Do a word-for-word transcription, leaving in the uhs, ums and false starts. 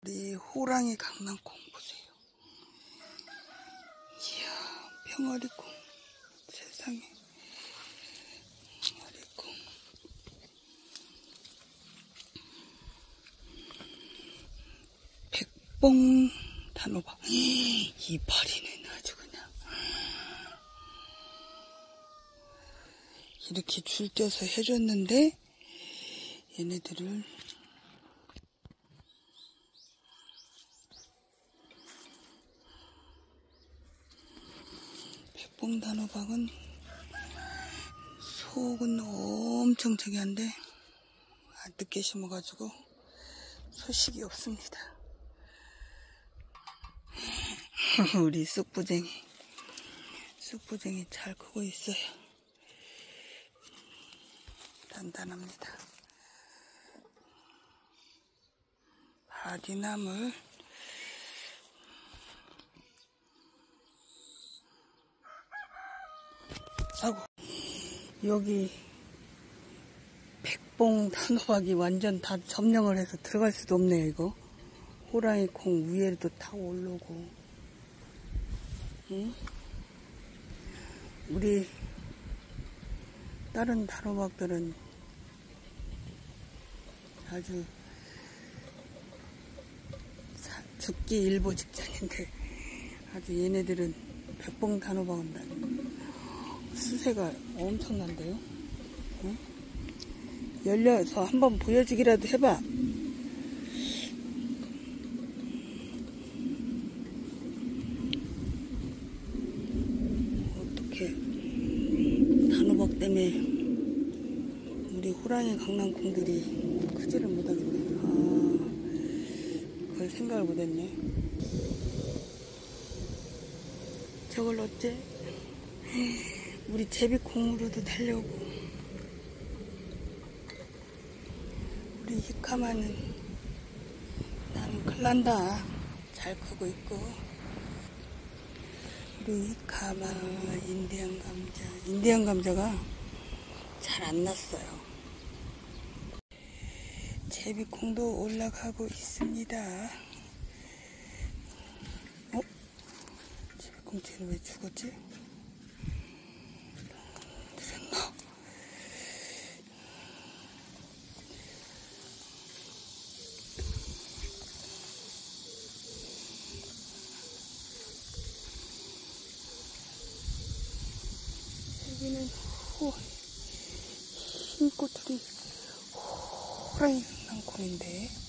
우리 호랑이 강낭콩 보세요. 이야, 병아리콩. 세상에. 병아리콩. 백봉 단호박. 이파리는 아주 그냥. 이렇게 줄 떼서 해줬는데, 얘네들을 백봉 단호박은 속은 엄청 저기한데 늦게 심어가지고 소식이 없습니다. 우리 쑥부쟁이 쑥부쟁이 잘 크고 있어요. 단단합니다. 바디나물 아고 여기 백봉 단호박이 완전 다 점령을 해서 들어갈 수도 없네요. 이거 호랑이 콩 위에도 다 올라오고. 응? 우리 다른 단호박들은 아주 죽기 일보 직전인데 아주 얘네들은 백봉 단호박은 수세가 엄청난데요. 응? 열려서 한번 보여주기라도 해봐. 어떻게 단호박 때문에 우리 호랑이 강낭콩들이 크지를 못하겠네. 아, 그걸 생각을 못했네. 저걸 어째 우리 제비콩으로도 달려오고. 우리 히카마는 나는 클난다. 잘 크고 있고. 우리 히카마 인디안 감자 인디안 감자가 잘 안 났어요. 제비콩도 올라가고 있습니다. 어? 제비콩 쟤는 왜 죽었지? 그랬나? 여기는 호, 흰 꼬투리 호랑이 강낭콩인데